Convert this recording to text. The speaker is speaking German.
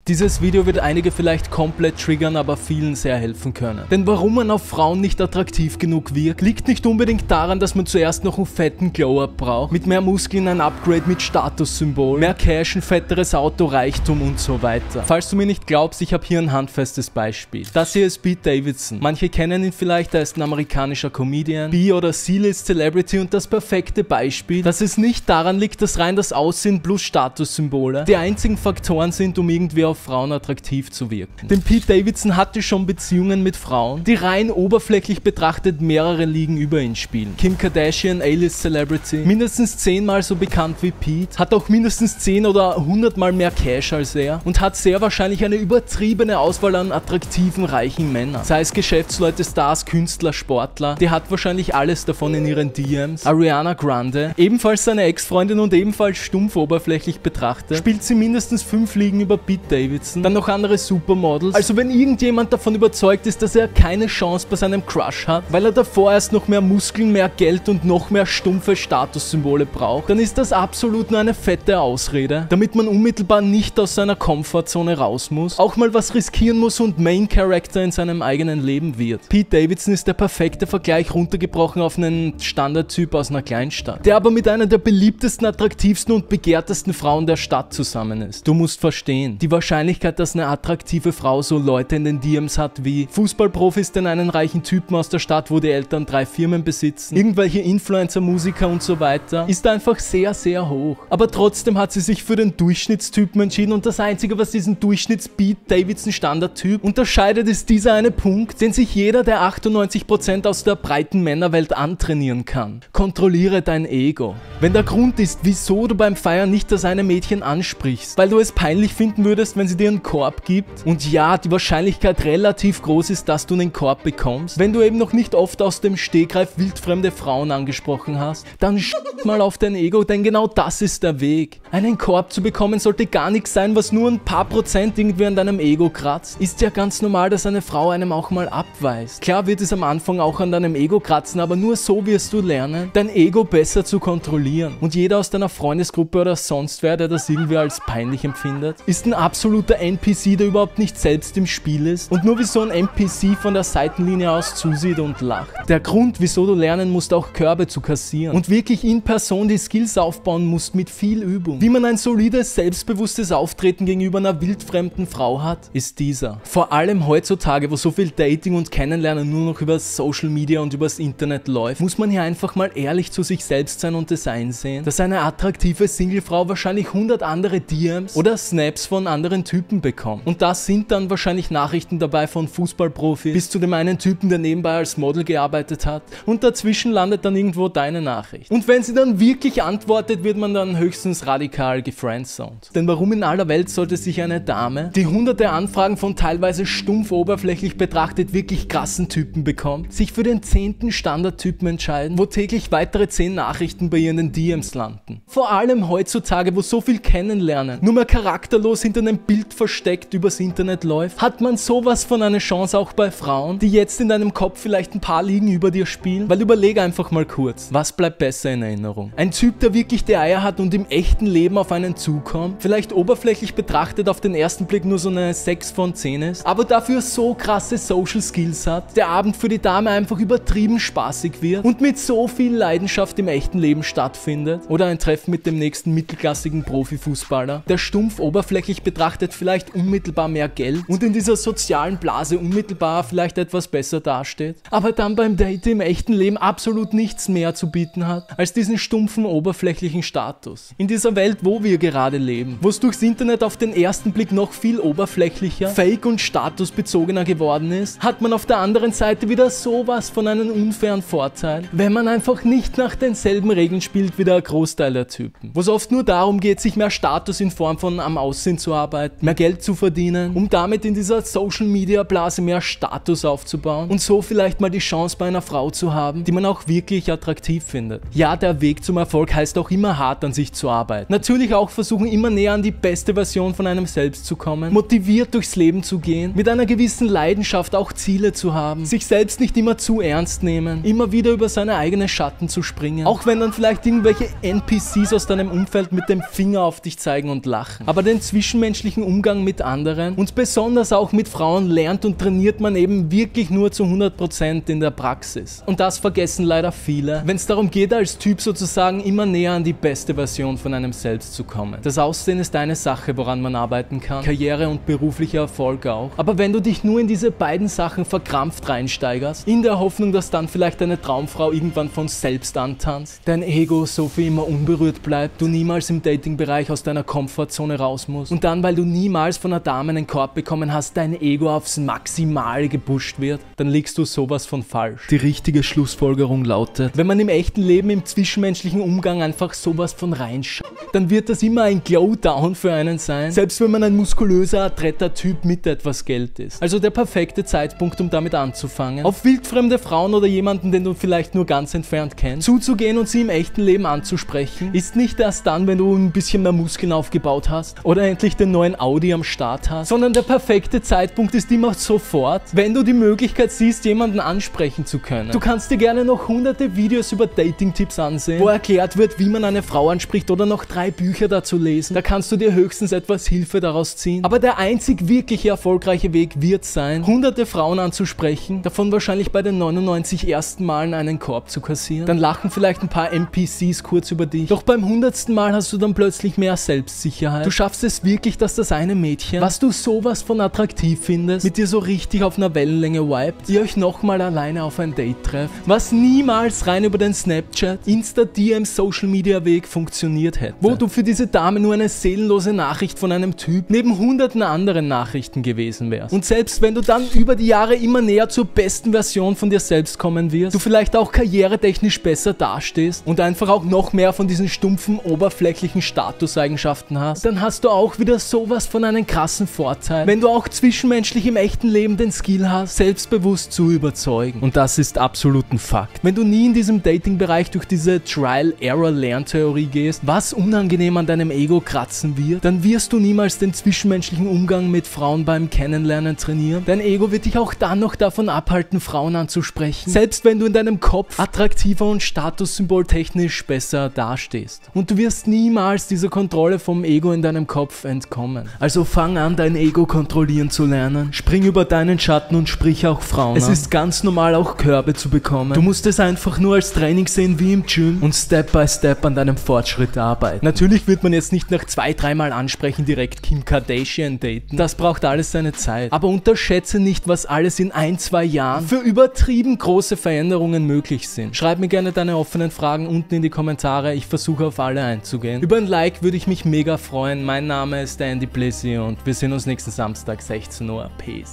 Dieses Video wird einige vielleicht komplett triggern, aber vielen sehr helfen können. Denn warum man auf Frauen nicht attraktiv genug wirkt, liegt nicht unbedingt daran, dass man zuerst noch einen fetten Glow-Up braucht, mit mehr Muskeln ein Upgrade mit Statussymbol, mehr Cash, ein fetteres Auto, Reichtum und so weiter. Falls du mir nicht glaubst, ich habe hier ein handfestes Beispiel. Das hier ist Pete Davidson. Manche kennen ihn vielleicht, er ist ein amerikanischer Comedian, B- oder C-List Celebrity und das perfekte Beispiel, dass es nicht daran liegt, dass rein das Aussehen plus Statussymbole die einzigen Faktoren sind, um irgendwie auf Frauen attraktiv zu wirken. Denn Pete Davidson hatte schon Beziehungen mit Frauen, die rein oberflächlich betrachtet mehrere Ligen über ihn spielen. Kim Kardashian, A-List Celebrity, mindestens 10-mal so bekannt wie Pete, hat auch mindestens 10 oder 100-mal mehr Cash als er und hat sehr wahrscheinlich eine übertriebene Auswahl an attraktiven, reichen Männern. Sei es Geschäftsleute, Stars, Künstler, Sportler, die hat wahrscheinlich alles davon in ihren DMs. Ariana Grande, ebenfalls seine Ex-Freundin und ebenfalls stumpf oberflächlich betrachtet, spielt sie mindestens 5 Ligen über Pete Davidson, dann noch andere Supermodels. Also wenn irgendjemand davon überzeugt ist, dass er keine Chance bei seinem Crush hat, weil er davor erst noch mehr Muskeln, mehr Geld und noch mehr stumpfe Statussymbole braucht, dann ist das absolut nur eine fette Ausrede, damit man unmittelbar nicht aus seiner Komfortzone raus muss, auch mal was riskieren muss und Main Character in seinem eigenen Leben wird. Pete Davidson ist der perfekte Vergleich runtergebrochen auf einen Standardtyp aus einer Kleinstadt, der aber mit einer der beliebtesten, attraktivsten und begehrtesten Frauen der Stadt zusammen ist. Du musst verstehen, die Wahrscheinlichkeit, dass eine attraktive Frau so Leute in den DMs hat wie Fußballprofis, den einen reichen Typen aus der Stadt, wo die Eltern 3 Firmen besitzen, irgendwelche Influencer, Musiker und so weiter, ist einfach sehr, sehr hoch. Aber trotzdem hat sie sich für den Durchschnittstypen entschieden und das Einzige, was diesen Durchschnitts-Pete Davidson Standardtyp unterscheidet, ist dieser eine Punkt, den sich jeder der 98% aus der breiten Männerwelt antrainieren kann. Kontrolliere dein Ego. Wenn der Grund ist, wieso du beim Feiern nicht das eine Mädchen ansprichst, weil du es peinlich finden würdest, wenn sie dir einen Korb gibt, und ja, die Wahrscheinlichkeit relativ groß ist, dass du einen Korb bekommst, wenn du eben noch nicht oft aus dem Stegreif wildfremde Frauen angesprochen hast, dann mal auf dein Ego, denn genau das ist der Weg. Einen Korb zu bekommen sollte gar nichts sein, was nur ein paar Prozent irgendwie an deinem Ego kratzt. Ist ja ganz normal, dass eine Frau einem auch mal abweist. Klar wird es am Anfang auch an deinem Ego kratzen, aber nur so wirst du lernen, dein Ego besser zu kontrollieren. Und jeder aus deiner Freundesgruppe oder sonst wer, der das irgendwie als peinlich empfindet, ist ein absoluter NPC, der überhaupt nicht selbst im Spiel ist und nur wie so ein NPC von der Seitenlinie aus zusieht und lacht. Der Grund, wieso du lernen musst, auch Körbe zu kassieren und wirklich in Person die Skills aufbauen musst mit viel Übung, wie man ein solides, selbstbewusstes Auftreten gegenüber einer wildfremden Frau hat, ist dieser. Vor allem heutzutage, wo so viel Dating und Kennenlernen nur noch über Social Media und übers Internet läuft, muss man hier einfach mal ehrlich zu sich selbst sein und es einsehen, dass eine attraktive Singlefrau wahrscheinlich 100 andere DMs oder Snaps von anderen Typen bekommt. Und da sind dann wahrscheinlich Nachrichten dabei von Fußballprofis bis zu dem einen Typen, der nebenbei als Model gearbeitet hat, und dazwischen landet dann irgendwo deine Nachricht. Und wenn sie dann wirklich antwortet, wird man dann höchstens radikal gefriendzoned. Denn warum in aller Welt sollte sich eine Dame, die hunderte Anfragen von teilweise stumpf oberflächlich betrachtet wirklich krassen Typen bekommt, sich für den 10. Standardtypen entscheiden, wo täglich weitere 10 Nachrichten bei ihr in den DMs landen? Vor allem heutzutage, wo so viel Kennenlernen nur mehr charakterlos hinter einem Bild versteckt übers Internet läuft, hat man sowas von einer Chance auch bei Frauen, die jetzt in deinem Kopf vielleicht ein paar Ligen über dir spielen, weil überlege einfach mal kurz, was bleibt besser in Erinnerung? Ein Typ, der wirklich die Eier hat und im echten Leben auf einen zukommt, vielleicht oberflächlich betrachtet auf den ersten Blick nur so eine 6 von 10 ist, aber dafür so krasse Social Skills hat, der Abend für die Dame einfach übertrieben spaßig wird und mit so viel Leidenschaft im echten Leben stattfindet, oder ein Treffen mit dem nächsten mittelklassigen Profifußballer, der stumpf oberflächlich betrachtet vielleicht unmittelbar mehr Geld und in dieser sozialen Blase unmittelbar vielleicht etwas besser dasteht, aber dann beim Date im echten Leben absolut nichts mehr zu bieten hat, als diesen stumpfen oberflächlichen Status. In dieser Welt, wo wir gerade leben, wo es durchs Internet auf den ersten Blick noch viel oberflächlicher, fake und statusbezogener geworden ist, hat man auf der anderen Seite wieder sowas von einem unfairen Vorteil, wenn man einfach nicht nach denselben Regeln spielt wie der Großteil der Typen. Wo es oft nur darum geht, sich mehr Status in Form von am Aussehen zu arbeiten, mehr Geld zu verdienen, um damit in dieser Social Media Blase mehr Status aufzubauen und so vielleicht mal die Chance bei einer Frau zu haben, die man auch wirklich attraktiv findet. Ja, der Weg zum Erfolg heißt auch immer hart an sich zu arbeiten. Natürlich auch versuchen, immer näher an die beste Version von einem selbst zu kommen, motiviert durchs Leben zu gehen, mit einer gewissen Leidenschaft auch Ziele zu haben, sich selbst nicht immer zu ernst nehmen, immer wieder über seine eigenen Schatten zu springen, auch wenn dann vielleicht irgendwelche NPCs aus deinem Umfeld mit dem Finger auf dich zeigen und lachen. Aber den zwischenmenschlichen zwischenmenschlichen Umgang mit anderen und besonders auch mit Frauen lernt und trainiert man eben wirklich nur zu 100% in der Praxis. Und das vergessen leider viele, wenn es darum geht, als Typ sozusagen immer näher an die beste Version von einem selbst zu kommen. Das Aussehen ist eine Sache, woran man arbeiten kann, Karriere und beruflicher Erfolg auch. Aber wenn du dich nur in diese beiden Sachen verkrampft reinsteigerst, in der Hoffnung, dass dann vielleicht deine Traumfrau irgendwann von selbst antanzt, dein Ego so für immer unberührt bleibt, du niemals im Datingbereich aus deiner Komfortzone raus musst und dann, weil du niemals von einer Dame einen Korb bekommen hast, dein Ego aufs Maximale gepusht wird, dann liegst du sowas von falsch. Die richtige Schlussfolgerung lautet, wenn man im echten Leben, im zwischenmenschlichen Umgang einfach sowas von reinschaut, dann wird das immer ein Glow-Down für einen sein, selbst wenn man ein muskulöser, adretter Typ mit etwas Geld ist. Also der perfekte Zeitpunkt, um damit anzufangen, auf wildfremde Frauen oder jemanden, den du vielleicht nur ganz entfernt kennst, zuzugehen und sie im echten Leben anzusprechen, ist nicht erst dann, wenn du ein bisschen mehr Muskeln aufgebaut hast oder endlich den neuen Audi am Start hast, sondern der perfekte Zeitpunkt ist immer sofort, wenn du die Möglichkeit siehst, jemanden ansprechen zu können. Du kannst dir gerne noch hunderte Videos über Dating-Tipps ansehen, wo erklärt wird, wie man eine Frau anspricht oder noch 3 Bücher dazu lesen. Da kannst du dir höchstens etwas Hilfe daraus ziehen. Aber der einzig wirklich erfolgreiche Weg wird sein, hunderte Frauen anzusprechen, davon wahrscheinlich bei den 99 ersten Malen einen Korb zu kassieren. Dann lachen vielleicht ein paar NPCs kurz über dich. Doch beim 100. Mal hast du dann plötzlich mehr Selbstsicherheit. Du schaffst es wirklich, dass das eine Mädchen, was du sowas von attraktiv findest, mit dir so richtig auf einer Wellenlänge vibet, ihr euch nochmal alleine auf ein Date trefft, was niemals rein über den Snapchat, Insta-DM, Social-Media-Weg funktioniert hätte. Wo du für diese Dame nur eine seelenlose Nachricht von einem Typ neben hunderten anderen Nachrichten gewesen wärst. Und selbst wenn du dann über die Jahre immer näher zur besten Version von dir selbst kommen wirst, du vielleicht auch karrieretechnisch besser dastehst und einfach auch noch mehr von diesen stumpfen, oberflächlichen Statuseigenschaften hast, dann hast du auch wieder sowas von einem krassen Vorteil, wenn du auch zwischenmenschlich im echten Leben den Skill hast, selbstbewusst zu überzeugen. Und das ist absolut ein Fakt. Wenn du nie in diesem Dating-Bereich durch diese Trial-Error-Lerntheorie gehst, was unangenehm an deinem Ego kratzen wird, dann wirst du niemals den zwischenmenschlichen Umgang mit Frauen beim Kennenlernen trainieren. Dein Ego wird dich auch dann noch davon abhalten, Frauen anzusprechen, selbst wenn du in deinem Kopf attraktiver und statussymboltechnisch besser dastehst. Und du wirst niemals dieser Kontrolle vom Ego in deinem Kopf entkommen. Also fang an, dein Ego kontrollieren zu lernen. Spring über deinen Schatten und sprich auch Frauen an. Es ist ganz normal, auch Körbe zu bekommen. Du musst es einfach nur als Training sehen wie im Gym und Step by Step an deinem Fortschritt arbeiten. Natürlich wird man jetzt nicht nach 2-3 Mal ansprechen direkt Kim Kardashian daten. Das braucht alles seine Zeit. Aber unterschätze nicht, was alles in 1-2 Jahren für übertrieben große Veränderungen möglich sind. Schreib mir gerne deine offenen Fragen unten in die Kommentare. Ich versuche auf alle einzugehen. Über ein Like würde ich mich mega freuen. Mein Name ist Andy Blizzy und wir sehen uns nächsten Samstag 16 Uhr. Peace.